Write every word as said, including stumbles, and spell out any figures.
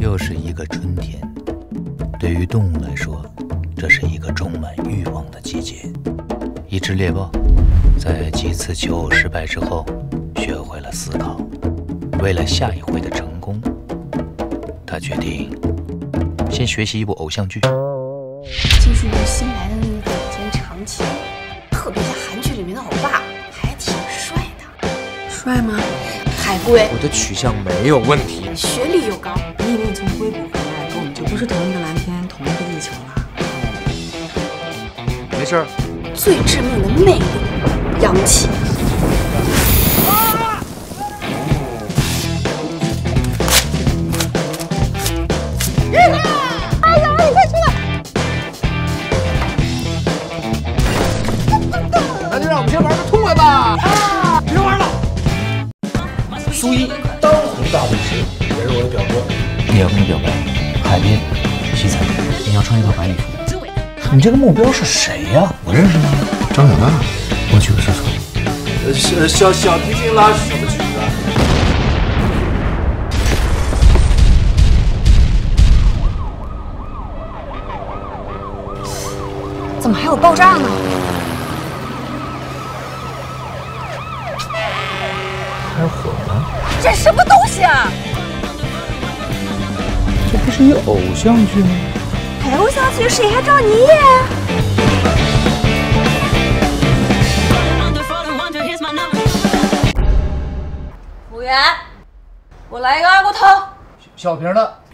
又是一个春天，对于动物来说，这是一个充满欲望的季节。一只猎豹在几次求偶失败之后，学会了思考。为了下一回的成功，他决定先学习一部偶像剧。 就是那新来的那个顶尖长旗，特别像韩剧里面的欧巴，还挺帅的。 帅吗？ 海龟， 我的取向没有问题， 学历又高。 你以为你从硅谷回来，跟我们就不是同一个蓝天，同一个地球了？ 没事。 最致命的魅力，洋气。 哎呀，你快去了！ 那就让我们先玩个痛快吧！啊，别玩了。苏一，当红大律师，也是我的表哥。 你要跟你表白，海边，西餐，你要穿一套白礼服。你这个目标是谁呀？我认识吗？ 张小娜， 我去个厕所。 呃，小小小提琴拉什么曲子？ 怎么还有爆炸呢？ 还有火呢？ 这什么东西啊？ 这不是一偶像剧吗？ 偶像剧谁还找你演？服务员，我来一个二锅头。 小瓶的。